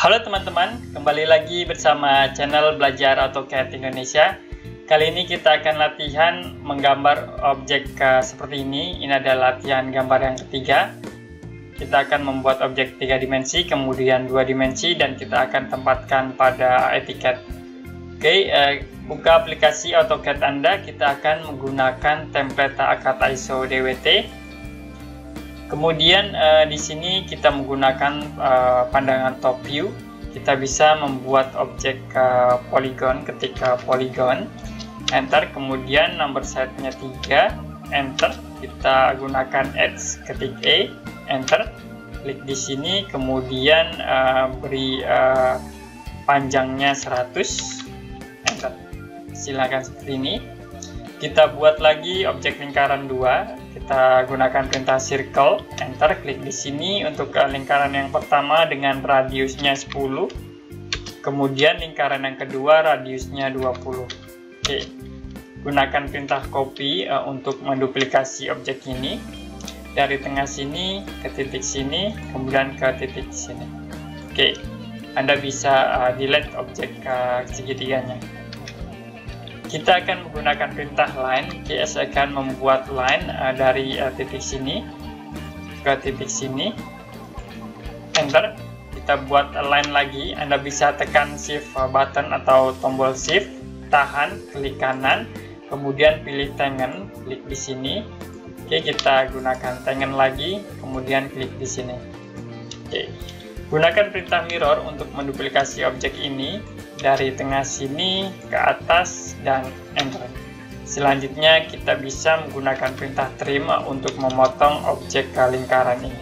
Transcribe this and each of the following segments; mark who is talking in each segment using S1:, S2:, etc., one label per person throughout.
S1: Halo teman-teman, kembali lagi bersama channel Belajar AutoCAD Indonesia. Kali ini kita akan latihan menggambar objek seperti ini. Ini adalah latihan gambar yang ketiga. Kita akan membuat objek 3 dimensi, kemudian 2 dimensi, dan kita akan tempatkan pada etiket. Oke, buka aplikasi AutoCAD Anda. Kita akan menggunakan template AutoCAD ISO DWT. Kemudian di sini kita menggunakan pandangan top view. Kita bisa membuat objek polygon, ketika polygon, enter, kemudian number set-nya 3, enter. Kita gunakan edge, ketik E, enter, klik di sini, kemudian beri panjangnya 100, enter. Silakan seperti ini. Kita buat lagi objek lingkaran 2. Kita gunakan perintah circle, enter, klik di sini untuk lingkaran yang pertama dengan radiusnya 10. Kemudian lingkaran yang kedua radiusnya 20. Oke. Gunakan perintah copy untuk menduplikasi objek ini dari tengah sini ke titik sini, kemudian ke titik sini. Oke. Anda bisa delete objek segitiganya. Kita akan menggunakan perintah line. Saya akan membuat line dari titik sini ke titik sini, enter. Kita buat line lagi. Anda bisa tekan shift button atau tombol shift, tahan, klik kanan, kemudian pilih tangen, klik di sini. Oke, kita gunakan tangen lagi, kemudian klik di sini. Oke. Gunakan perintah mirror untuk menduplikasi objek ini dari tengah sini ke atas dan enter. Selanjutnya kita bisa menggunakan perintah trim untuk memotong objek lingkaran ini.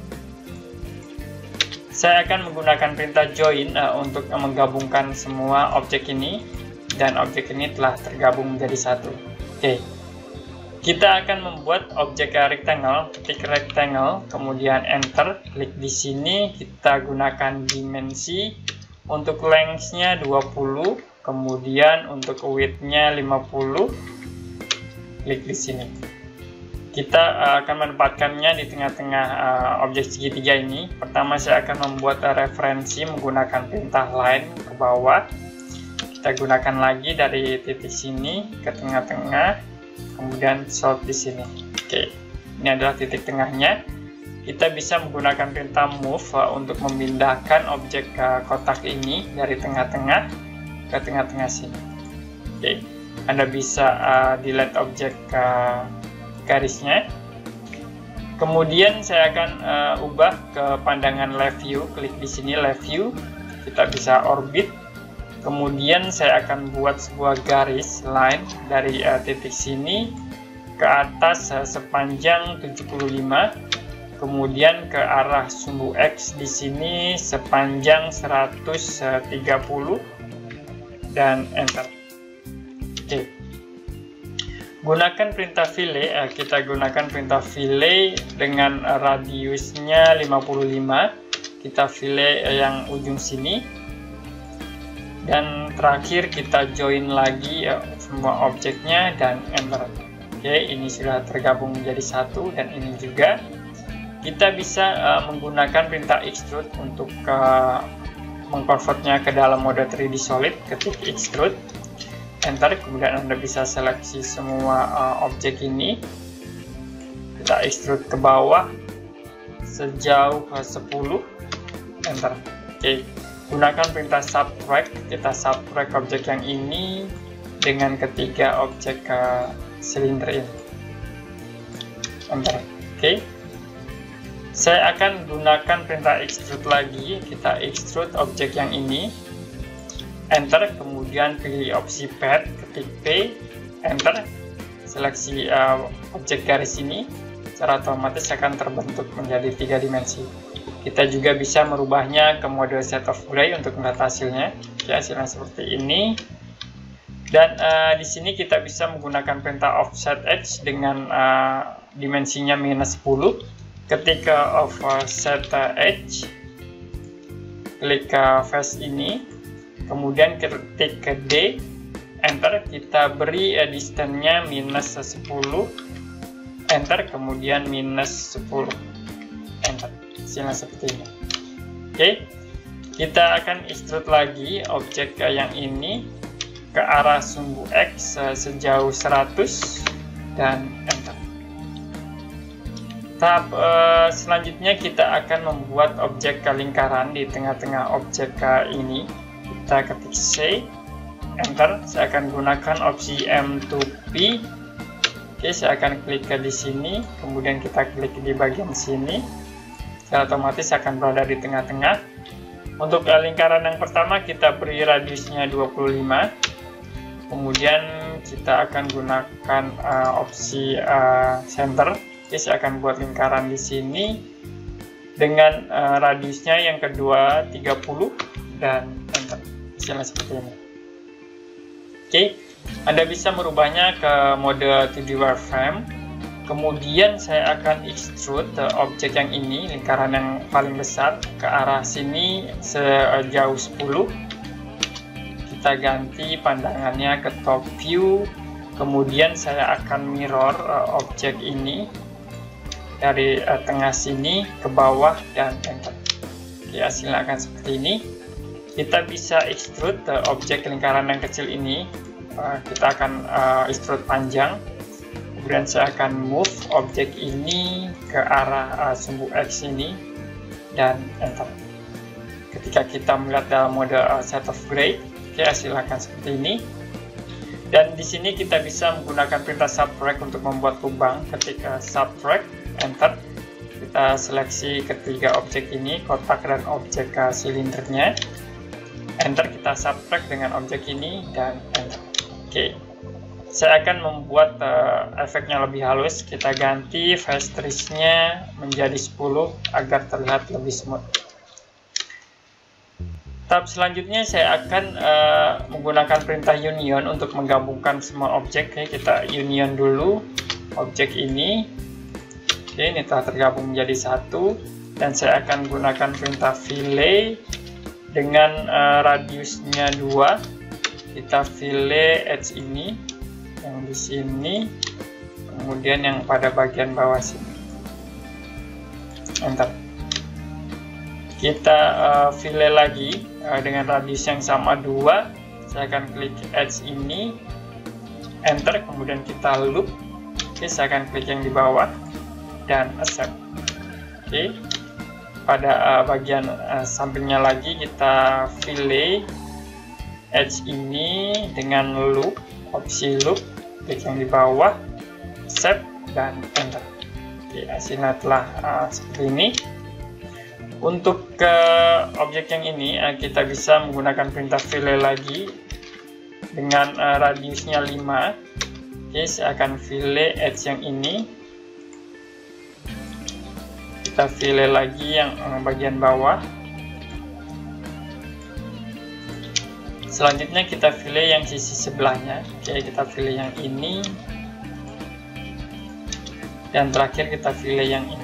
S1: Saya akan menggunakan perintah join untuk menggabungkan semua objek ini, dan objek ini telah tergabung menjadi satu. Oke. Kita akan membuat objek rectangle, ketik rectangle, kemudian enter, klik di sini, kita gunakan dimensi, untuk length-nya 20, kemudian untuk width-nya 50, klik di sini. Kita akan menempatkannya di tengah-tengah objek segitiga ini. Pertama saya akan membuat referensi menggunakan perintah line ke bawah. Kita gunakan lagi dari titik sini ke tengah-tengah, kemudian sort di sini. Oke, ini adalah titik tengahnya. Kita bisa menggunakan perintah move untuk memindahkan objek kotak ini dari tengah-tengah ke tengah-tengah sini. Oke, Anda bisa delete objek garisnya. Kemudian saya akan ubah ke pandangan left view, klik di sini left view. Kita bisa orbit. Kemudian saya akan buat sebuah garis line dari titik sini ke atas sepanjang 75, kemudian ke arah sumbu X di sini sepanjang 130 dan enter. Oke. Gunakan perintah fillet. Kita gunakan perintah fillet dengan radiusnya 55. Kita fillet yang ujung sini. Dan terakhir kita join lagi semua objeknya dan enter. Oke, ini sudah tergabung menjadi satu, dan ini juga. Kita bisa menggunakan perintah extrude untuk mengkonvertnya ke dalam mode 3D solid, ketik extrude, enter, kemudian Anda bisa seleksi semua objek ini. Kita extrude ke bawah sejauh 10, enter. Oke. Gunakan perintah subtract. Kita subtract objek yang ini dengan ketiga objek silinder ini. Enter. Oke. Saya akan gunakan perintah extrude lagi. Kita extrude objek yang ini. Enter. Kemudian pilih opsi pad, ketik P, enter. Seleksi objek garis ini. Secara otomatis akan terbentuk menjadi 3 dimensi. Kita juga bisa merubahnya ke mode set of gray untuk melihat hasilnya. Ya, hasilnya seperti ini. Dan di sini kita bisa menggunakan perintah offset edge dengan dimensinya minus 10. Ketika offset edge, klik ke face ini, kemudian ketik ke D, enter. Kita beri distance-nya minus 10, enter, kemudian minus 10, enter. Hasilnya seperti ini. Oke, Kita akan extrude lagi objek yang ini ke arah sumbu X sejauh 100 dan enter. Tahap selanjutnya kita akan membuat objek lingkaran di tengah-tengah objek ini. Kita ketik C, enter. Saya akan gunakan opsi M2P. Oke, saya akan klik di sini, kemudian kita klik di bagian sini. Secara otomatis akan berada di tengah-tengah. Untuk lingkaran yang pertama kita beri radiusnya 25. Kemudian kita akan gunakan opsi center. Oke, saya akan buat lingkaran di sini dengan radiusnya yang kedua 30 dan enter. Hasilnya seperti ini. Oke, Anda bisa merubahnya ke mode 2D wireframe. Kemudian saya akan extrude objek yang ini, lingkaran yang paling besar, ke arah sini sejauh 10. Kita ganti pandangannya ke top view. Kemudian saya akan mirror objek ini dari tengah sini ke bawah dan enter. Oke, hasilnya akan seperti ini. Kita bisa extrude objek lingkaran yang kecil ini. Kita akan extrude panjang. Kemudian saya akan move objek ini ke arah sumbu X ini dan enter. Ketika kita melihat dalam mode set of grade, oke, hasilnya akan seperti ini. Dan di sini kita bisa menggunakan perintah subtract untuk membuat lubang. Ketika subtract, enter. Kita seleksi ketiga objek ini, kotak dan objek silindernya. Enter, kita subtract dengan objek ini dan enter. Oke, saya akan membuat efeknya lebih halus. Kita ganti phase trace-nya menjadi 10 agar terlihat lebih smooth. Tahap selanjutnya saya akan menggunakan perintah union untuk menggabungkan semua objek. Oke, kita union dulu objek ini. Oke, ini telah tergabung menjadi satu. Dan saya akan gunakan perintah fillet dengan radiusnya 2. Kita fillet edge ini, yang di sini, kemudian yang pada bagian bawah sini. Enter. Kita fillet lagi dengan radius yang sama 2. Saya akan klik edge ini, enter, kemudian kita loop. Oke, saya akan klik yang di bawah dan accept. Oke, pada bagian sampingnya lagi kita fillet edge ini dengan loop, opsi loop, klik yang di bawah, accept dan enter. Oke, hasilnya telah seperti ini. Untuk objek yang ini kita bisa menggunakan perintah fillet lagi dengan radiusnya 5. Oke, saya akan fillet edge yang ini. Kita fillet lagi yang bagian bawah. Selanjutnya kita fillet yang sisi sebelahnya. Oke, kita fillet yang ini. Dan terakhir kita fillet yang ini.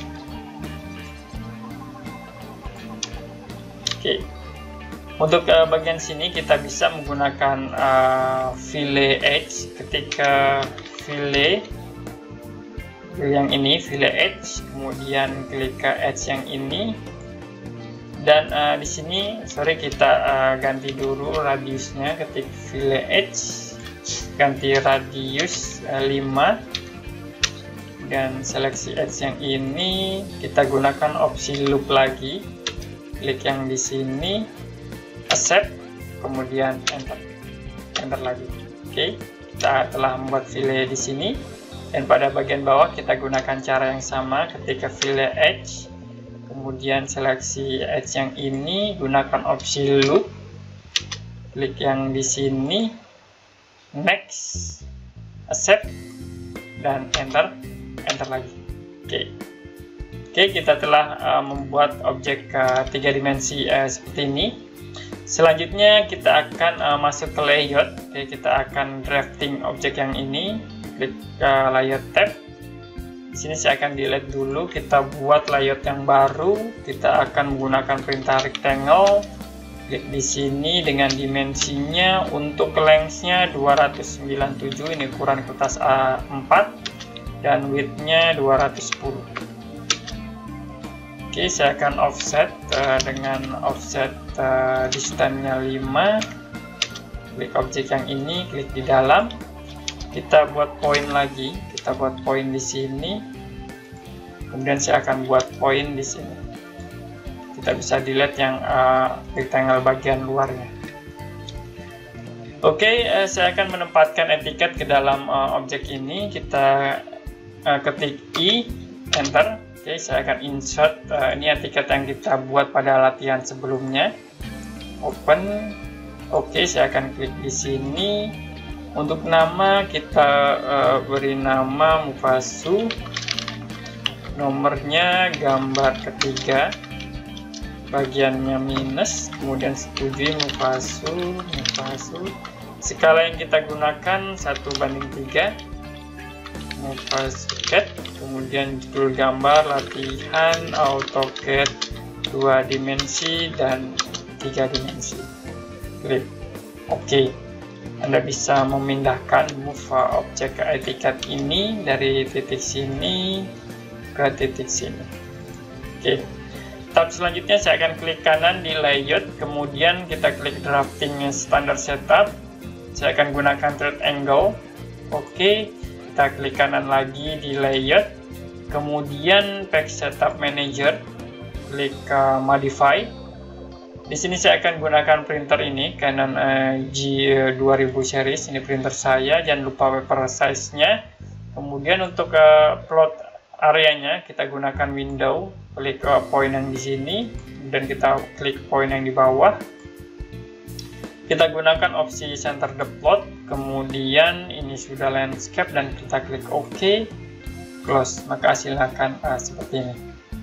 S1: Oke, untuk bagian sini kita bisa menggunakan fillet edge. Ketika fillet yang ini, fillet edge, kemudian klik ke edge yang ini, dan di sini kita ganti dulu radiusnya. Ketik fillet edge, ganti radius 5, dan seleksi edge yang ini. Kita gunakan opsi loop lagi. Klik yang di sini, accept, kemudian enter, enter lagi. Oke, kita telah membuat fillet di sini, dan pada bagian bawah kita gunakan cara yang sama. Ketika fillet edge, kemudian seleksi edge yang ini, gunakan opsi loop, klik yang di sini, next, accept, dan enter, enter lagi. Oke, kita telah membuat objek 3 dimensi seperti ini. Selanjutnya kita akan masuk ke layout. Oke, kita akan drafting objek yang ini. Klik layout tab. Di sini saya akan delete dulu. Kita buat layout yang baru. Kita akan menggunakan perintah rectangle. Klik di sini dengan dimensinya untuk length-nya 297. Ini ukuran kertas A4 dan width-nya 210. Oke, saya akan offset dengan offset distance-nya 5. Klik objek yang ini, klik di dalam. Kita buat poin lagi, kita buat poin di sini. Kemudian saya akan buat poin di sini. Kita bisa delete yang rectangle bagian luarnya. Oke, saya akan menempatkan etiket ke dalam objek ini. Kita ketik I, enter. Oke, saya akan insert. Ini etiket yang kita buat pada latihan sebelumnya. Open. Oke, saya akan klik di sini. Untuk nama kita beri nama Mufasu. Nomornya gambar ketiga. Bagiannya minus. Kemudian setujui Mufasu. Skala yang kita gunakan 1:3. Mufasu CAD. Kemudian judul gambar latihan AutoCAD 2 dimensi dan 3 dimensi. Klik OK. Anda bisa memindahkan move objek etiket ini dari titik sini ke titik sini. Oke. Tahap selanjutnya saya akan klik kanan di layout, kemudian kita klik drafting standard setup. Saya akan gunakan third angle. Oke. Kita klik kanan lagi di layout, kemudian pack setup manager, klik modify. Di sini saya akan gunakan printer ini Canon G2000 series, ini printer saya. Jangan lupa paper size-nya. Kemudian untuk plot areanya kita gunakan window, klik point yang di sini, dan kita klik point yang di bawah. Kita gunakan opsi center the plot, kemudian ini sudah landscape dan kita klik OK, close, maka hasilnya akan seperti ini.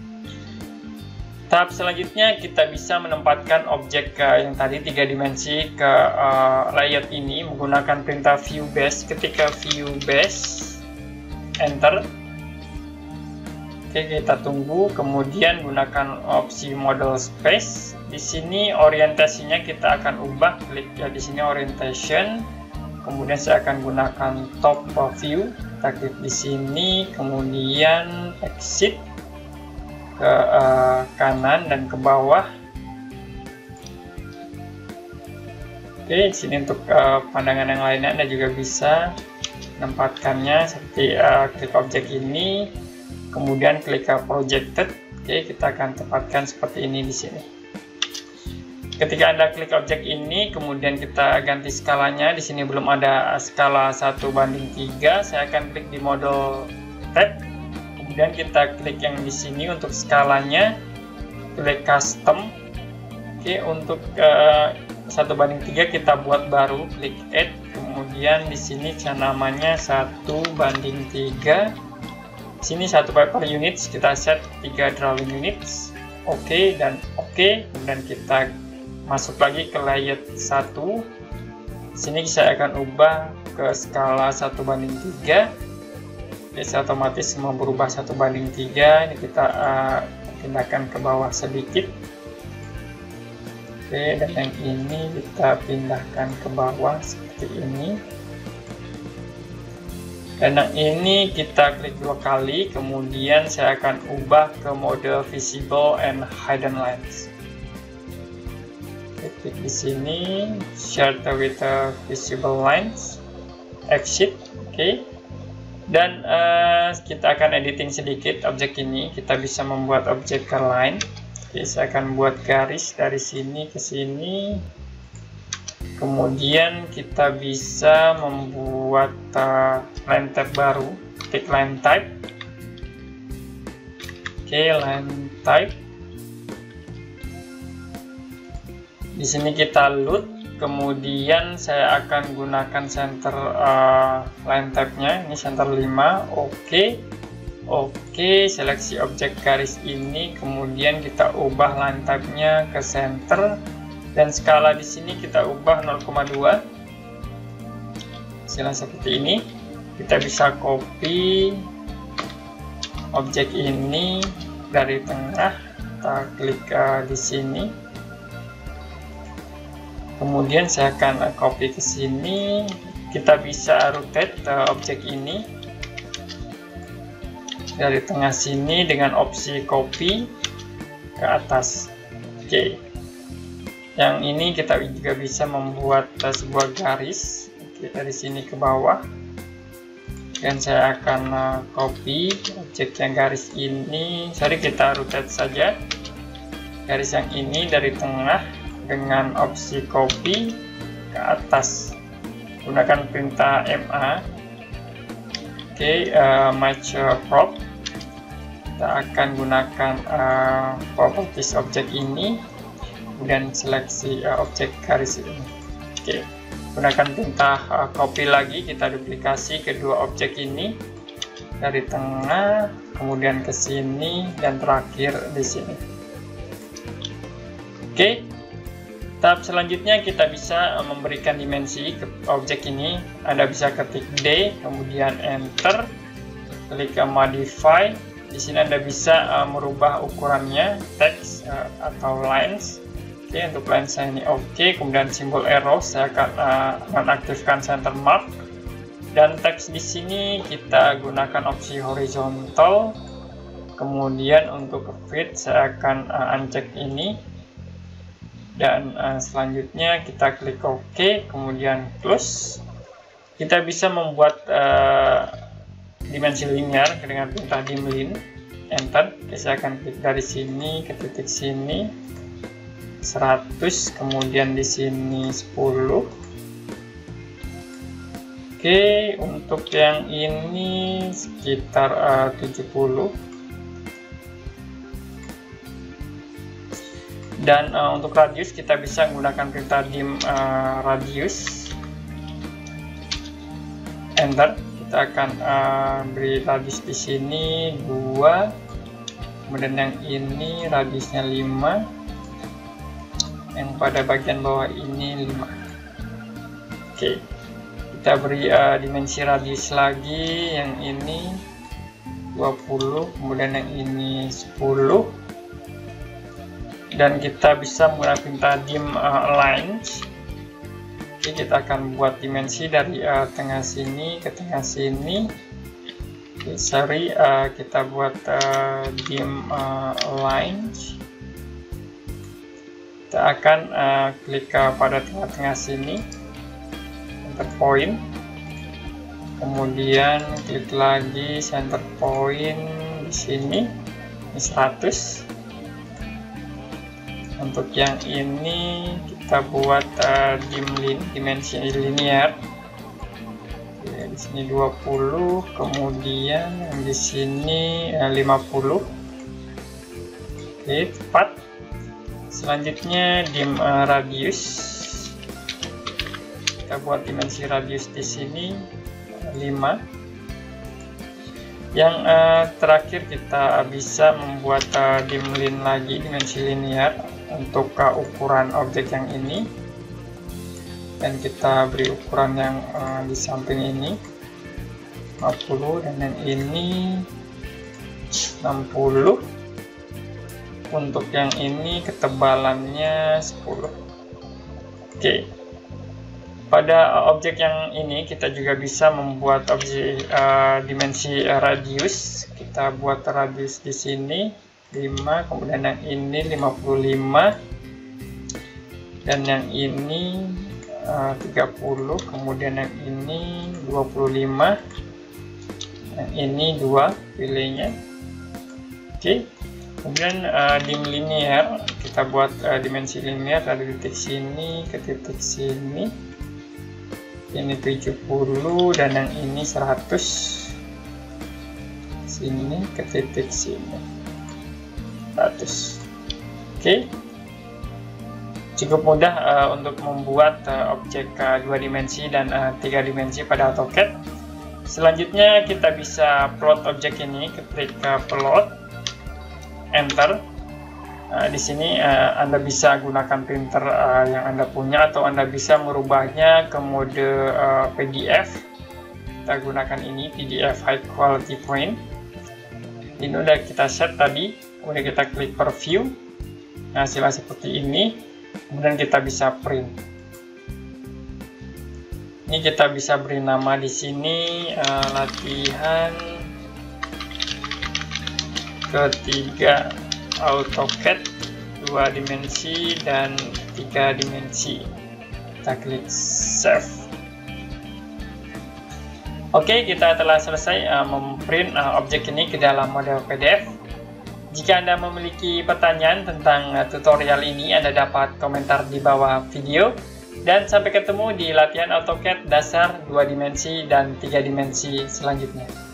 S1: Tahap selanjutnya kita bisa menempatkan objek yang tadi 3 dimensi ke layout ini menggunakan perintah view base. Ketika view base, enter. Oke, kita tunggu, kemudian gunakan opsi model space. Di sini orientasinya kita akan ubah, klik ya di sini orientation. Kemudian saya akan gunakan top view. Kita klik di sini, kemudian exit ke kanan dan ke bawah. Oke, di sini untuk pandangan yang lainnya Anda juga bisa menempatkannya seperti klik objek ini, kemudian klik projected. Oke, kita akan tempatkan seperti ini di sini. Ketika Anda klik objek ini, kemudian kita ganti skalanya. Di sini belum ada skala 1:3. Saya akan klik di model tab. Kemudian kita klik yang di sini untuk skalanya. Klik custom. Oke, untuk 1:3 kita buat baru. Klik add. Kemudian di sini namanya 1:3. Di sini 1 paper units, kita set 3 drawing units. Oke dan oke. Kemudian kita masuk lagi ke layout 1. Sini saya akan ubah ke skala 1:3. Jadi otomatis semua berubah 1:3. Ini kita pindahkan ke bawah sedikit. Oke, dan yang ini kita pindahkan ke bawah seperti ini. Dan yang ini kita klik 2 kali, kemudian saya akan ubah ke mode visible and hidden lines. Klik di sini, share with visible lines, exit, oke. Dan kita akan editing sedikit objek ini. Kita bisa membuat objek ke line. Oke, saya akan buat garis dari sini ke sini. Kemudian kita bisa membuat line type baru. Klik line type. Oke, line type. Di sini kita load, kemudian saya akan gunakan center line type-nya, ini center 5, oke. Oke, seleksi objek garis ini, kemudian kita ubah line type-nya ke center, dan skala di sini kita ubah 0,2. Hasilnya seperti ini. Kita bisa copy objek ini dari tengah, kita klik di sini. Kemudian saya akan copy ke sini. Kita bisa rotate objek ini dari tengah sini dengan opsi copy. ke atas. Oke. Yang ini kita juga bisa membuat sebuah garis. Oke, dari sini ke bawah. Dan saya akan copy objek yang garis ini. Sorry, kita rotate saja. Garis yang ini dari tengah dengan opsi copy ke atas. Gunakan perintah MA. Oke, match prop. Kita akan gunakan properties objek ini. Kemudian seleksi objek garis ini. Oke. Gunakan perintah copy lagi, kita duplikasi kedua objek ini dari tengah, kemudian ke sini, dan terakhir di sini. Oke, tahap selanjutnya kita bisa memberikan dimensi ke objek ini. Anda bisa ketik D, kemudian enter, klik modify. Di sini Anda bisa merubah ukurannya, text atau lines. Oke, untuk line saya ini oke, kemudian simbol arrow saya akan nonaktifkan center mark, dan teks di sini kita gunakan opsi horizontal. Kemudian untuk fit saya akan uncheck ini, dan selanjutnya kita klik OK, kemudian close. Kita bisa membuat dimensi linear dengan perintah dimlin, enter. Saya akan klik dari sini ke titik sini 100, kemudian di sini 10. Oke, untuk yang ini sekitar 70. Dan untuk radius kita bisa menggunakan perintah dim radius, enter. Kita akan beri radius di sini 2, kemudian yang ini radiusnya 5. Yang pada bagian bawah ini 5. Oke, kita beri dimensi radius lagi, yang ini 20, kemudian yang ini 10, dan kita bisa menggunakan perintah dim align. Oke, kita akan buat dimensi dari tengah sini ke tengah sini. Oke, sorry, kita buat dim align. Kita akan klik pada tengah-tengah sini, center point, kemudian klik lagi center point di sini, ini 100. Untuk yang ini kita buat dimensi linear. Oke, di sini 20, kemudian yang di sini 50. Oke, tepat. Selanjutnya dim radius, kita buat dimensi radius di sini 5. Yang terakhir kita bisa membuat dimlin lagi, dimensi linear untuk ukuran objek yang ini, dan kita beri ukuran yang di samping ini 50, dan yang ini 60. Untuk yang ini ketebalannya 10. Oke. Pada objek yang ini kita juga bisa membuat objek dimensi radius. Kita buat radius di sini 5, kemudian yang ini 55, dan yang ini 30, kemudian yang ini 25, yang ini 2, pilihnya. Oke. Kemudian dim linear, kita buat dimensi linear dari titik sini ke titik sini. Ini 70, dan yang ini 100. Sini ke titik sini 100. Oke. Cukup mudah untuk membuat objek 2 dimensi dan 3 dimensi pada AutoCAD. Selanjutnya kita bisa plot objek ini, klik plot, enter. Di sini Anda bisa gunakan printer yang Anda punya, atau Anda bisa merubahnya ke mode PDF. Kita gunakan ini, PDF high quality print. Ini udah kita set tadi, kemudian kita klik preview. Nah, hasilnya seperti ini. Kemudian kita bisa print. Ini kita bisa beri nama di sini latihan ketiga AutoCAD 2 dimensi dan 3 dimensi. Kita klik save. Oke, kita telah selesai memprint objek ini ke dalam model PDF. Jika Anda memiliki pertanyaan tentang tutorial ini, Anda dapat komentar di bawah video. Dan sampai ketemu di latihan AutoCAD dasar 2 dimensi dan 3 dimensi selanjutnya.